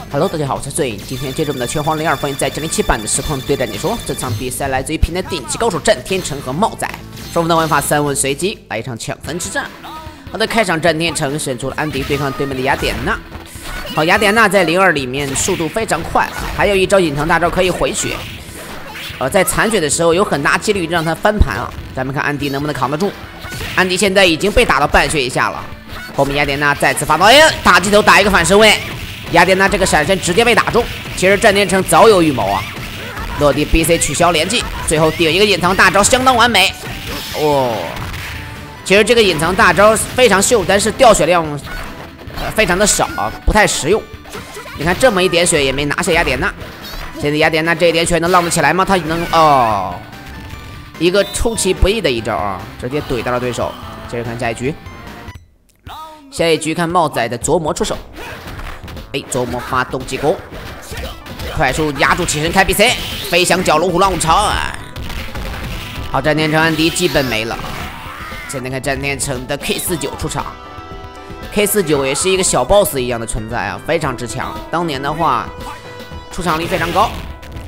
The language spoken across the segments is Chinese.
Hello， 大家好，我是醉。今天接着我们的拳皇02欢迎在107版的实况对战解说。这场比赛来自于平台顶级高手战天成和茂仔，双方的玩法3问随机，来一场抢分之战。好的，开场战天成选出了安迪对抗对面的雅典娜。好，雅典娜在02里面速度非常快，还有一招隐藏大招可以回血。在残血的时候有很大几率让他翻盘啊。咱们看安迪能不能扛得住。安迪现在已经被打到半血以下了，后面雅典娜再次发刀，大鸡头打一个反身位。雅典娜这个闪身直接被打中，其实战天成早有预谋啊！落地 BC 取消连击，最后顶一个隐藏大招相当完美哦。其实这个隐藏大招非常秀，但是掉血量非常的少啊，不太实用。你看这么一点血也没拿下雅典娜，现在雅典娜这一点血能浪得起来吗？他能哦，一个出其不意的一招啊，直接怼到了对手。接着看下一局，下一局看茂仔的琢磨出手。琢磨发动进攻，快速压住起身开 BC， 飞翔角龙虎浪潮啊！好，战天成安迪基本没了。现在看战天成的 K49 出场 ，K49 也是一个小 boss 一样的存在啊，非常之强。当年的话，出场率非常高。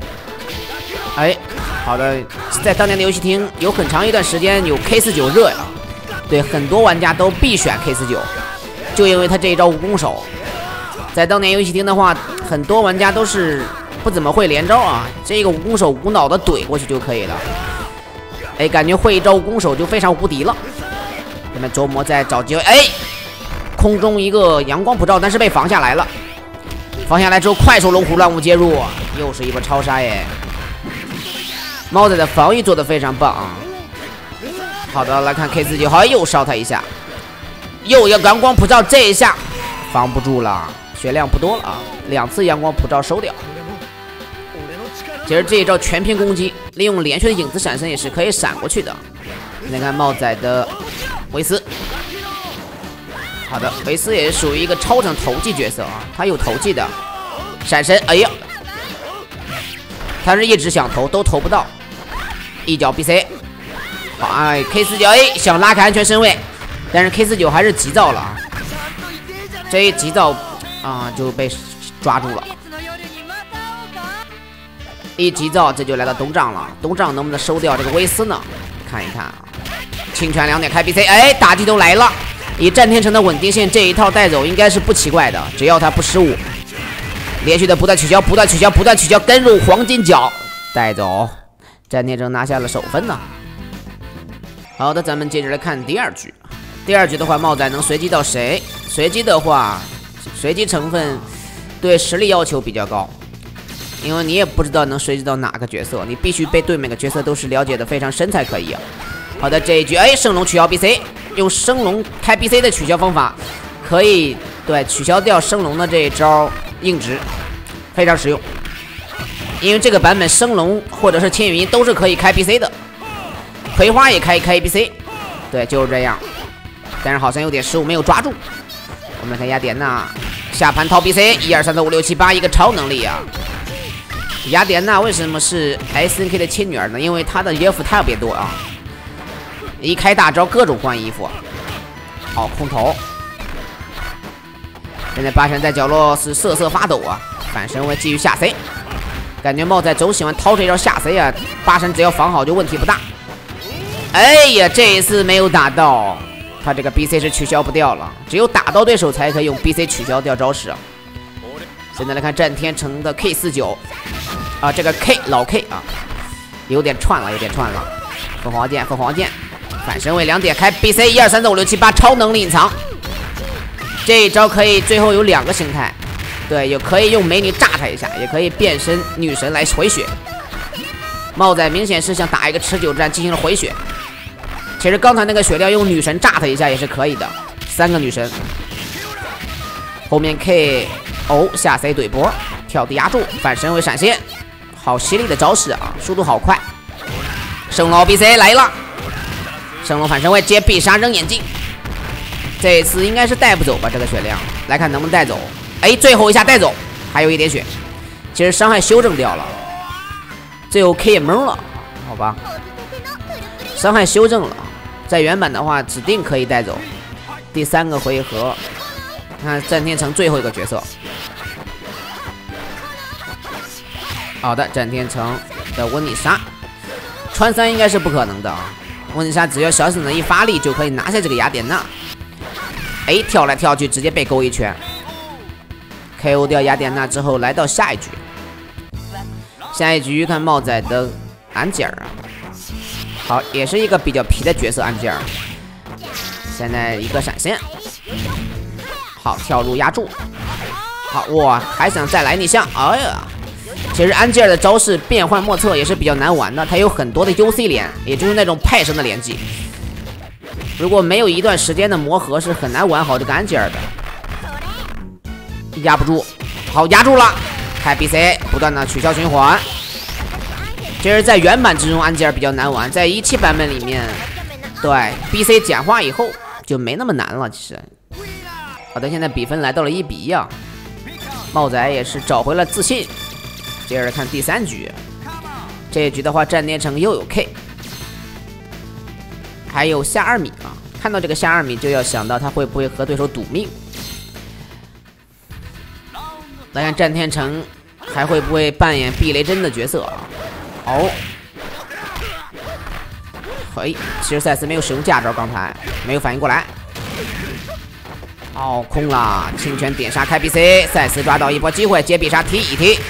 好的，在当年的游戏厅有很长一段时间有 K49 热呀，对，很多玩家都必选 K49， 就因为他这一招无攻手。在当年游戏厅的话，很多玩家都是不怎么会连招啊，这个无攻手无脑的怼过去就可以了。感觉会一招无攻手就非常无敌了。咱们琢磨在找机会，空中一个阳光普照，但是被防下来了。防下来之后，快速龙虎乱舞接入，又是一波超杀耶！猫仔的防御做得非常棒啊。好的，来看 K49， 好，又烧他一下，又一个阳光普照，这一下防不住了。血量不多了啊，2次阳光普照收掉。其实这一招全屏攻击，利用连续的影子闪身也是可以闪过去的。你看茂仔的维斯，好的，维斯也是属于一个超强投技角色啊，他有投技的闪身，他是一直想投都投不到，一脚 BC， 好，K49 想拉开安全身位，但是 K49 还是急躁了啊，这一急躁。就被抓住了，一急躁这就来到东丈了。东丈能不能收掉这个威斯呢？看一看啊，清泉2点开 BC， 大鸡头来了。以战天成的稳定性，这一套带走应该是不奇怪的，只要他不失误。连续的不断取消，不断取消，不断取消，跟入黄金角带走，战天成拿下了首分呢。好的，咱们接着来看第二局。第二局的话，茂仔能随机到谁？随机的话。随机成分对实力要求比较高，因为你也不知道能随机到哪个角色，你必须对每个角色都是了解的非常深才可以啊。好的，这一局升龙取消 BC， 用升龙开 BC 的取消方法可以取消掉升龙的这一招硬直，非常实用。因为这个版本升龙或者是千羽鹰都是可以开 BC 的，葵花也开 BC， 对，就是这样。但是好像有点失误，没有抓住。我们来看雅典娜下盘掏 BC， 1、2、3、4、5、6、7、8，一个超能力啊！雅典娜为什么是 SNK 的亲女儿呢？因为她的衣服特别多啊，一开大招各种换衣服。好，空投。现在巴神在角落是瑟瑟发抖啊，反身位继续下 C， 感觉茂仔总喜欢掏这招下 C 啊，巴神只要防好就问题不大。这一次没有打到。他这个 BC 是取消不掉了，只有打到对手才可以用 BC 取消掉招式啊。现在来看战天成的 K49， 这个 K 老 K 啊，有点串了。凤凰剑，反身位2点开 BC， 1、2、3、4、5、6、7、8，超能力隐藏。这一招可以最后有2个形态，对，也可以用美女炸他一下，也可以变身女神来回血。茂仔明显是想打一个持久战，进行了回血。其实刚才那个血量用女神炸他一下也是可以的，3个女神。后面 KO 下 C 怼波，跳地压住，反身为闪现，好犀利的招式啊，速度好快。升龙 BC 来了，升龙反身位接必杀扔眼镜，这一次应该是带不走吧？这个血量来看能不能带走。最后一下带走，还有一点血，其实伤害修正掉了，最后 K 也懵了，好吧，伤害修正了。在原版的话指定可以带走。第3个回合，看战天成最后一个角色， 好的，战天成的温妮莎穿3应该是不可能的啊。温妮莎只要小小的一发力就可以拿下这个雅典娜。哎，跳来跳去直接被勾一拳 ，KO 掉雅典娜之后来到下一局。下一局看帽仔的安吉尔啊，好，也是一个比较皮的角色安吉尔。现在一个闪现，好，跳入压住，好哇，还想再来逆向，哎呀！其实安吉尔的招式变幻莫测，也是比较难玩的。他有很多的 UC 连，也就是那种派生的连技。如果没有一段时间的磨合，是很难玩好这个安吉尔的。压不住，好，压住了。开 BC， 不断的取消循环。其实，在原版之中，安吉尔比较难玩，在17版本里面，对 BC 简化以后就没那么难了。其实，好的，现在比分来到了1-1啊。帽仔也是找回了自信。接着看第3局，这一局的话，战天成又有 K， 还有下2米啊。看到这个下2米，就要想到他会不会和对手赌命。来看战天成还会不会扮演避雷针的角色啊？哦，嘿，其实赛斯没有使用架招，刚才没有反应过来。哦，空了，轻拳点杀开 BC， 赛斯抓到一波机会，接必杀踢一踢。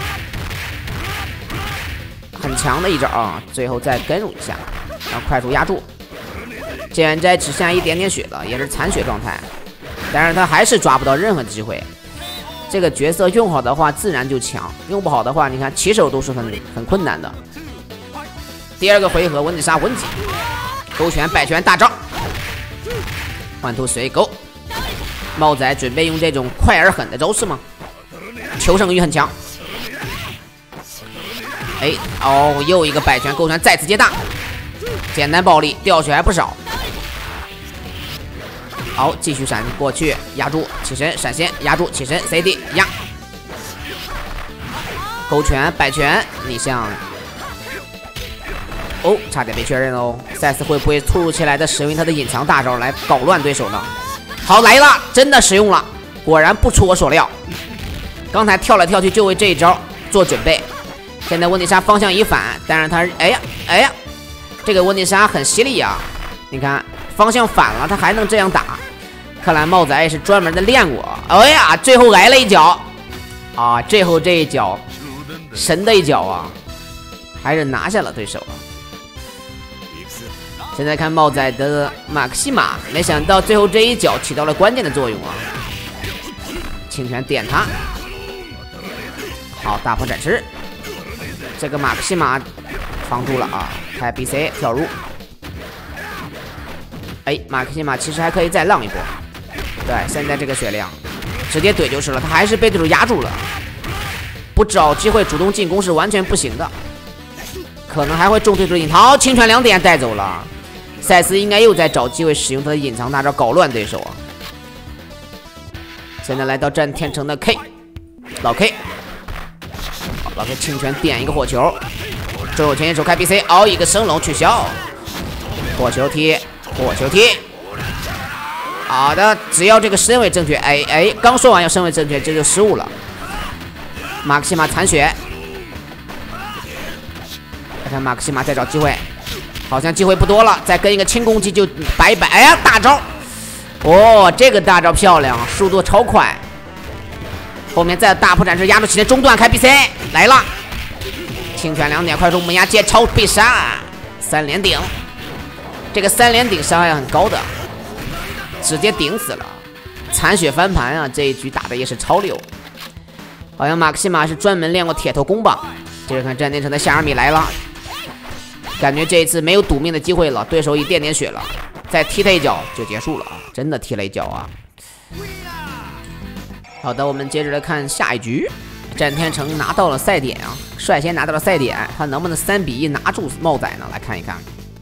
很强的一招啊！最后再跟入一下，然后快速压住。剑斋只剩下一点点血了，也是残血状态，但是他还是抓不到任何机会。这个角色用好的话自然就强，用不好的话，你看起手都是很困难的。第2个回合，温妮莎文吉勾拳摆拳大招，换图随勾。帽仔准备用这种快而狠的招式吗？求胜欲很强。哎，哦，又一个摆拳勾拳再次接大，简单暴力，掉血还不少。好，继续闪过去，压住起身闪现，压住起身 CD 压，勾拳摆拳逆向。哦，差点被确认哦。赛斯会不会突如其来的使用他的隐藏大招来搞乱对手呢？好，来了，真的使用了，果然不出我所料。刚才跳来跳去就为这一招做准备。现在温妮莎方向一反，但是他哎呀，这个温妮莎很犀利啊！你看方向反了，他还能这样打，看来帽仔也是专门的练过。哎呀，最后挨了一脚啊！最后这一脚，神的一脚啊，还是拿下了对手啊！现在看帽仔的马克西玛，没想到最后这一脚起到了关键的作用啊！轻拳点他，好，大破展翅。这个马克西玛防住了啊！开 BC 跳入，哎，马克西玛其实还可以再浪一波。对，现在这个血量直接怼就是了，他还是被对手压住了，不找机会主动进攻是完全不行的，可能还会中对手隐藏。好，轻拳2点带走了。赛斯应该又在找机会使用他的隐藏大招搞乱对手啊！现在来到战天成的 K， 老 K。老 K 轻拳点一个火球，中手前手开 BC， 熬一个升龙取消，火球踢，火球踢。好的，只要这个身位正确，哎，刚说完要身位正确，这就失误了。马克西玛残血，看看马克西玛再找机会，好像机会不多了，再跟一个轻攻击就拜拜。哎呀，大招！哦，这个大招漂亮，速度超快。后面再大破展翅压住起身中段开 BC 来了，轻拳2点快速猛压接超必杀3连顶，这个3连顶伤害很高的，直接顶死了，残血翻盘啊！这一局打的也是超溜，好像马克西玛是专门练过铁头功吧？接着看战天成的下2米来了，感觉这一次没有赌命的机会了，对手一点点血了，再踢他一脚就结束了啊！真的踢了一脚啊！好的，我们接着来看下一局，战天成拿到了赛点啊，率先拿到了赛点，他能不能3-1拿住帽仔呢？来看一看，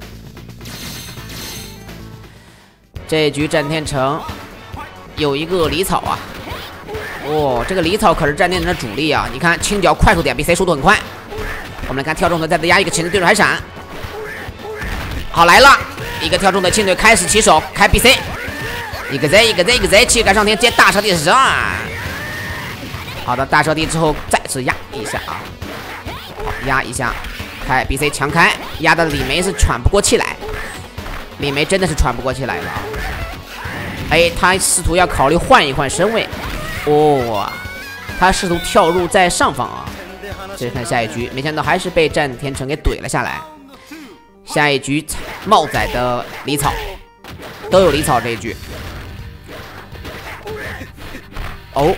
这一局战天成有一个离草啊，哦，这个离草可是战天成的主力啊！你看轻脚快速点 BC 速度很快，我们来看跳中的再压一个起身对手还闪，好来了，一个跳中的轻腿开始起手开 BC。一个 Z， 气杆上天接大蛇地上。好的，大蛇地之后再次压一下啊， 压一下，开 BC 强开，压的李梅是喘不过气来，李梅真的是喘不过气来了。哎，他试图要考虑换一换身位，哇，他试图跳入在上方啊。这看下一局，没想到还是被战天成给怼了下来。下一局帽仔的离草都有离草这一局。哦，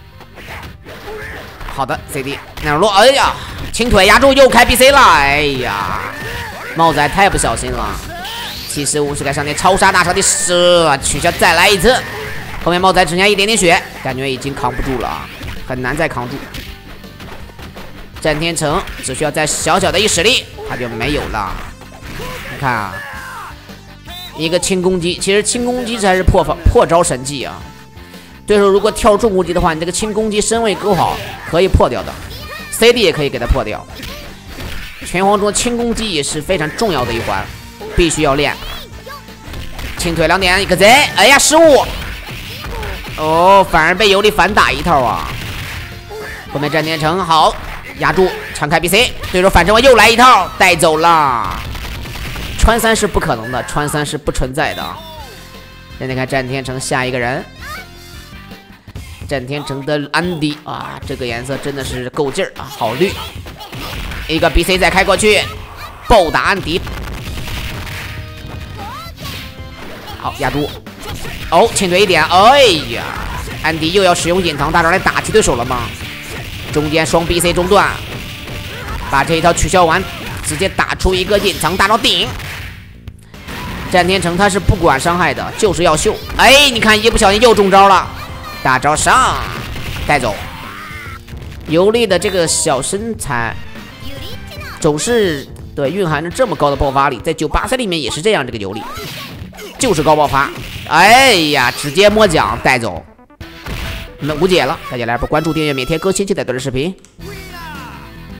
好的 ，CD 那落，哎呀，轻腿压住，又开 BC 了，哎呀，帽仔太不小心了。75是该上点超杀大招的射，取消再来一次。后面帽仔只剩下一点点血，感觉已经扛不住了，很难再扛住。战天成只需要再小小的一使力，他就没有了。你看啊，一个轻攻击，其实轻攻击才是破招神技啊。对手如果跳重攻击的话，你这个轻攻击身位够好，可以破掉的。CD 也可以给他破掉。拳皇中轻攻击也是非常重要的一环，必须要练。轻腿2点，一个贼，哎呀，失误。哦，反而被尤里反打一套啊。后面战天成好。压住，强开 BC， 对手反正我又来一套，带走了。穿3是不可能的，穿3是不存在的。现在看战天成下一个人，战天成的安迪啊，这个颜色真的是够劲儿啊，好绿。一个 BC 再开过去，暴打安迪。好，压住。哦，轻腿1点，哎呀，安迪又要使用隐藏大招来打击对手了吗？中间双 BC 中断，把这一套取消完，直接打出一个隐藏大招顶。战天成他是不管伤害的，就是要秀。哎，你看一不小心又中招了，大招上带走。尤利的这个小身材总是对蕴含着这么高的爆发力，在98赛里面也是这样，这个尤利就是高爆发。哎呀，直接摸奖带走。无解了，大家来波关注、订阅，每天更新期待多的视频。